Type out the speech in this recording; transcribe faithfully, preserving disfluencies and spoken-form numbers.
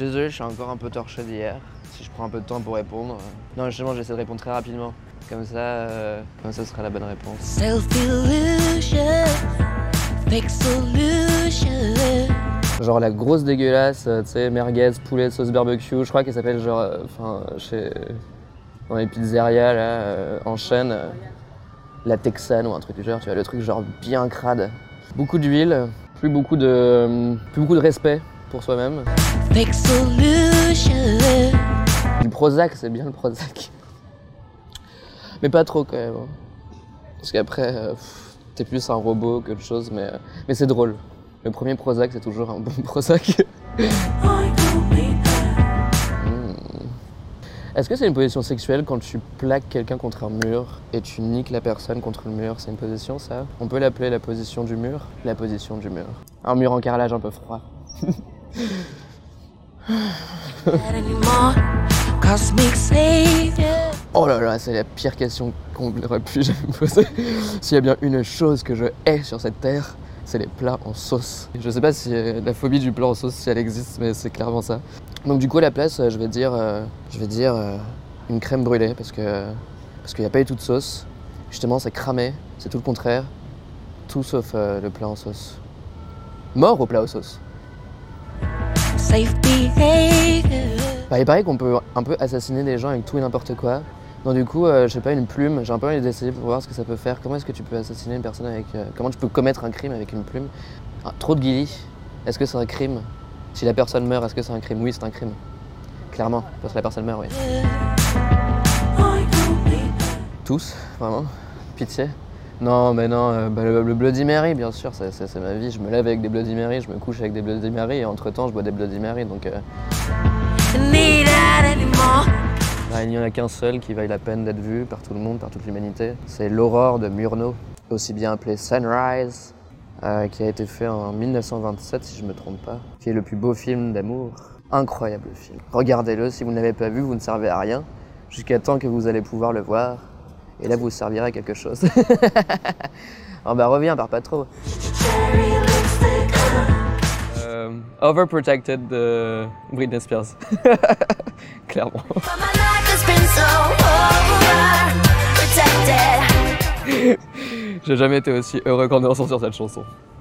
suis désolé, je suis encore un peu torché d'hier. Si je prends un peu de temps pour répondre. Non, justement, j'essaie de répondre très rapidement. Comme ça, euh, comme ça sera la bonne réponse. Self-illusion, fake solution. Genre la grosse dégueulasse, tu sais, merguez, poulet, sauce barbecue. Je crois qu'elle s'appelle genre, enfin, euh, chez dans les pizzerias là, euh, en chaîne, euh, la Texane ou un truc du genre. Tu vois, le truc genre bien crade. Beaucoup d'huile, plus beaucoup de, plus beaucoup de respect pour soi-même. Du Prozac, c'est bien le Prozac. Mais pas trop quand même. Parce qu'après, euh, t'es plus un robot qu'autre chose, mais, euh, mais c'est drôle. Le premier Prozac, c'est toujours un bon Prozac. mmh. Est-ce que c'est une position sexuelle quand tu plaques quelqu'un contre un mur et tu niques la personne contre le mur? C'est une position, ça? On peut l'appeler la position du mur? La position du mur. Un mur en carrelage un peu froid. Oh là là, c'est la pire question qu'on aurait pu jamais me poser. S'il y a bien une chose que je hais sur cette terre, c'est les plats en sauce. Je sais pas si la phobie du plat en sauce, si elle existe, mais c'est clairement ça. Donc du coup, à la place, je vais dire, euh, je vais dire euh, une crème brûlée, parce que parce qu'il n'y a pas eu toute sauce. Justement, c'est cramé, c'est tout le contraire. Tout sauf euh, le plat en sauce. Mort au plat aux sauces. Bah, il paraît qu'on peut un peu assassiner des gens avec tout et n'importe quoi. Donc du coup, euh, je sais pas, une plume, j'ai un peu envie d'essayer pour voir ce que ça peut faire. Comment est-ce que tu peux assassiner une personne avec... Euh, comment tu peux commettre un crime avec une plume? Ah, trop de guillis. Est-ce que c'est un crime? Si la personne meurt, est-ce que c'est un crime? Oui, c'est un crime. Clairement, parce que la personne meurt, oui. Tous, vraiment? Pitié? Non, mais non, euh, bah, le, le Bloody Mary, bien sûr, c'est ma vie. Je me lève avec des Bloody Mary, je me couche avec des Bloody Mary, et entre-temps, je bois des Bloody Mary, donc... Euh... Ah, il n'y en a qu'un seul qui vaille la peine d'être vu par tout le monde, par toute l'humanité. C'est l'Aurore de Murnau, aussi bien appelé Sunrise, euh, qui a été fait en mille neuf cent vingt-sept, si je ne me trompe pas, qui est le plus beau film d'amour. Incroyable film. Regardez-le, si vous ne l'avez pas vu, vous ne servez à rien, jusqu'à temps que vous allez pouvoir le voir, et là vous servirez à quelque chose. Oh bah reviens, pars pas trop. Euh, overprotected de Britney Spears. Clairement. J'ai jamais été aussi heureux qu'en dansant sur cette chanson.